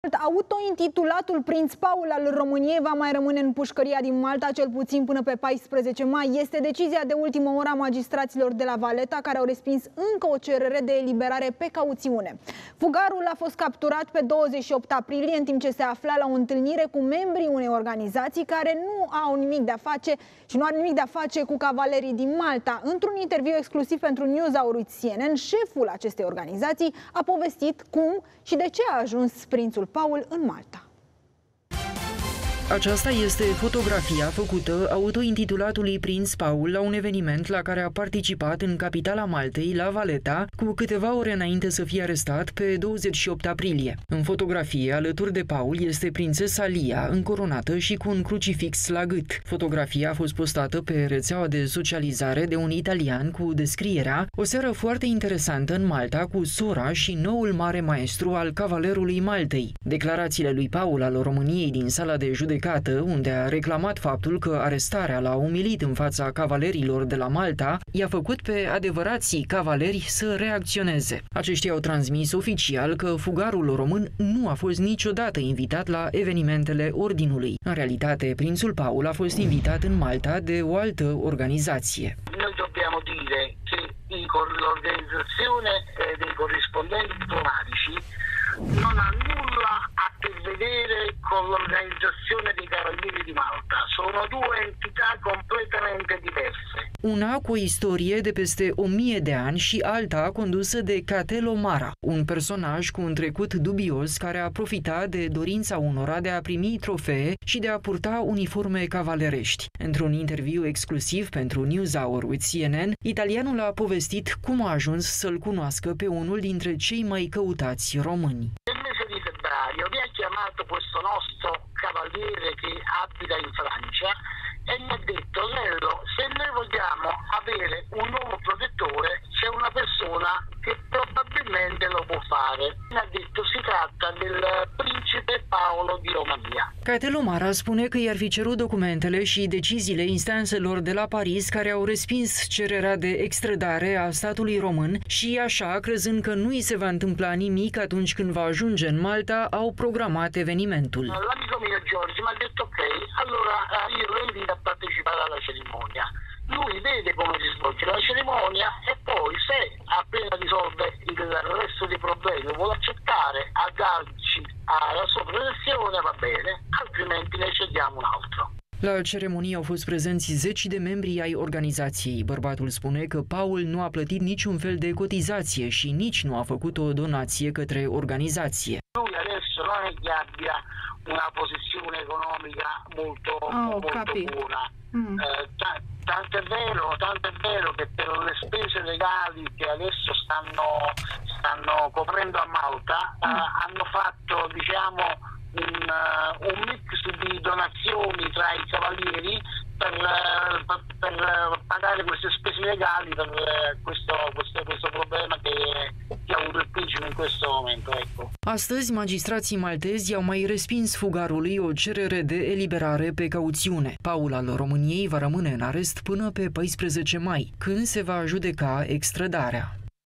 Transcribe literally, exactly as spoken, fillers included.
Autointitulatul Prinț Paul al României va mai rămâne în pușcăria din Malta cel puțin până pe paisprezece mai. Este decizia de ultimă oră a magistraților de la Valeta, care au respins încă o cerere de eliberare pe cauțiune. Fugarul a fost capturat pe douăzeci și opt aprilie, în timp ce se afla la o întâlnire cu membrii unei organizații care nu au nimic de a face și nu are nimic de a face cu cavalerii din Malta. Într-un interviu exclusiv pentru NewsHour with C N N, șeful acestei organizații a povestit cum și de ce a ajuns prințul Paul în Malta. Aceasta este fotografia făcută autointitulatului Prinț Paul la un eveniment la care a participat în capitala Maltei, la Valeta, cu câteva ore înainte să fie arestat pe douăzeci și opt aprilie. În fotografie, alături de Paul, este prințesa Lia, încoronată și cu un crucifix la gât. Fotografia a fost postată pe rețeaua de socializare de un italian cu descrierea: o seară foarte interesantă în Malta cu sora și noul mare maestru al cavalerului Maltei. Declarațiile lui Paul al României din sala de judecată, unde a reclamat faptul că arestarea l-a umilit în fața cavalerilor de la Malta, i-a făcut pe adevărații cavaleri să reacționeze. Aceștia au transmis oficial că fugarul român nu a fost niciodată invitat la evenimentele ordinului. În realitate, prințul Paul a fost invitat în Malta de o altă organizație. Noi dobbiamo dire che l'organizzazione dei corrispondenti diplomatici non ha nulla a che vedere con l'organizzazione dei Cavalieri di Malta. Sono due entità completamente diverse. Una cu o istorie de peste o mie de ani și alta condusă de Catelo Mara, un personaj cu un trecut dubios care a profitat de dorința unora de a primi trofee și de a purta uniforme cavalerești. Într-un interviu exclusiv pentru NewsHour with C N N, italianul a povestit cum a ajuns să-l cunoască pe unul dintre cei mai căutați români. Nel mese di febbraio mi ha chiamato questo nostro cavaliere che abita in Francia e mi ha detto: Nello, se noi vogliamo avere un nuovo protettore c'è una persona che probabilmente lo può fare. Mi ha detto: si tratta del principe Paolo di Romania. Catelo Mara spune că i-ar fi cerut documentele și deciziile instanțelor de la Paris, care au respins cererea de extradare a statului român și, așa, crezând că nu îi se va întâmpla nimic atunci când va ajunge în Malta, au programat evenimentul. L'amico mio Giorgio mi ha detto: ok, allora io lo invito a partecipare alla cerimonia. Lui vede come si svolge la cerimonia e poi, se appena risolve il resto dei problemi vuole accettare a darci la sua protezione, va bene, altrimenti ne scegliamo un altro. La ceremonie au fost prezenți zeci de membri ai organizației. Bărbatul spune că Paul nu a plătit niciun fel de cotizație și nici nu a făcut o donație către organizație. Lui adesso non è che abbia una posizione economica molto, oh, molto buona. Mm. Eh, Tant'è vero, tant'è vero che per le spese legali che adesso stanno, stanno coprendo a Malta, mm. eh, hanno fatto, diciamo, un, uh, un mix di donazioni tra i cavalieri per, per, per pagare queste spese legali per questo, questo, questo problema che, che ha avuto il principe in questo momento. Ecco. Astăzi, magistrații maltezi au mai respins fugarului o cerere de eliberare pe cauțiune. Paul al României va rămâne în arest până pe paisprezece mai, când se va judeca extradarea.